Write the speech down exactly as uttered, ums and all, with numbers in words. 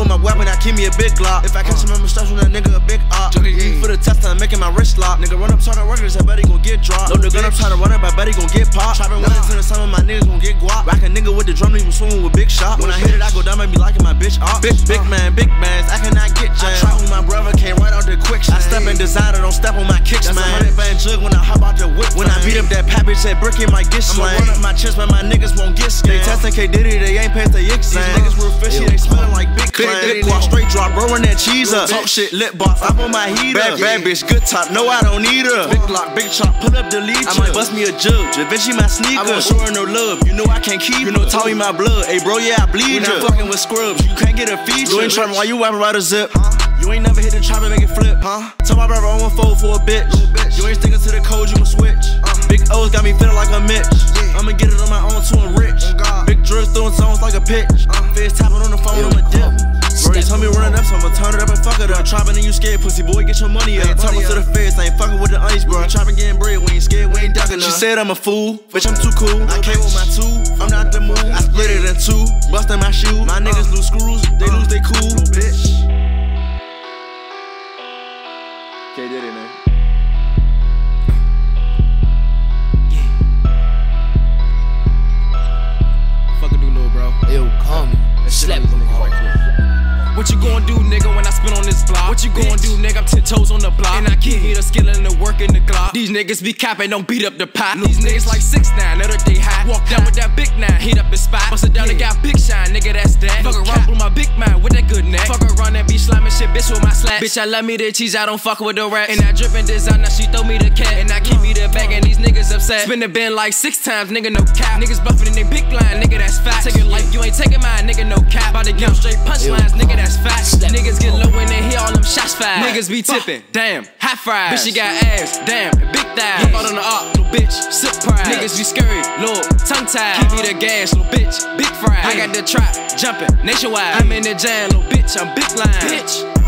with my weapon, I keep me a big Glock. If I catch him, I'ma start with that nigga a big op. Junkie eat for the test, I'm making my wrist lock. Nigga run up talking workers, I bet he gon' get dropped. Load the gun up trying to run up, I bet he gon' get popped. Chopping one into the summer, my niggas gon' get guap. Rock a nigga with the drum, leave him swimming with big shot. When I hit it, I go down, make me liking my bitch off. Big, big man, big bands, I cannot get jammed. I try with my brother, came right out the quick shit. I step in designer, don't step on my kicks, man. That's a hundred band jug when I hop out the whip. When I beat up that pat bitch, that brick in my get slang. I'ma run up my chest, but my niggas won't get scammed. They testing Kdiddy, they ain't past the exam. These niggas real fishy, they smellin' like big clam. Big guap, straight drop, rolling that cheese up. Talk shit, lip box, up on my heater. Bad, bad bitch, good top, no I don't need her. Big block, big chop, put up delete. I might bust me a jug, Da Vinci my sneaker. I won't show her no love, you know I can't keep. You know tell me my blood, hey bro, yeah I bleed ya. Fucking with scrubs, you can't get a feature. You ain't trapping while you wiping right a zip. You ain't never hit the trap and make it flip, huh? Tell my brother I won't fold for a bitch. You ain't sticking to the code, you gon' switch. Big O's got me feeling like a Mitch. I'ma get it on my own to I'm rich. Big drills throwing songs like a pitch. Fizz tapping on the phone, I'ma dip. Bro, you told me run it up, so I'ma turn it up and fuck it up. Trapping and you scared, pussy boy, get your money up. I ain't talking to the feds, I ain't fucking with the ice, bro. Trapping getting bread, we ain't scared, we ain't ducking up. She said I'm a fool, bitch, I'm too cool. I came with my two, I'm not the move. I split it in two, busting my shoe. My niggas lose screws, they lose they cool, bitch. Kdiddy, man. Yeah. Fuck a do, little bro. Yo, call me. Slap me right quick. What you gon' do, nigga, when I spin on this block? What you gon' do, nigga? I'm ten toes on the block. And I keep me the skill and the work in the Glock. These niggas be capping, don't beat up the pot. These niggas like six nine, know that they hot. Walk down with that big nine, heat up the spot. Bust it down, they got big shine, nigga, that's that. Fuck around with my big man with that good neck. Fuck around and be slamming shit, bitch, with my slap. Bitch, I love me the cheese, I don't fuck with the rats. And I drippin' design, now she throw me the cat. And I keep me the bag, and these niggas upset. Spin the bin like six times, nigga, no cap. Niggas buffin' in they big line, nigga, that's fat. Take your life, you ain't taking mine, nigga, no cap. About to give straight punchlines, nigga, that's fat. Niggas get low when they hear all them shots fired. Niggas be tipping, damn, hot fries. Bitch, she got ass, damn, and big thighs. Out on the arc, little bitch, sip pride. Niggas be scurry, little tongue tied. Keep me the gas, little bitch, big fry. I got the trap, jumping nationwide. I'm in the jam, little bitch, I'm big line. Bitch.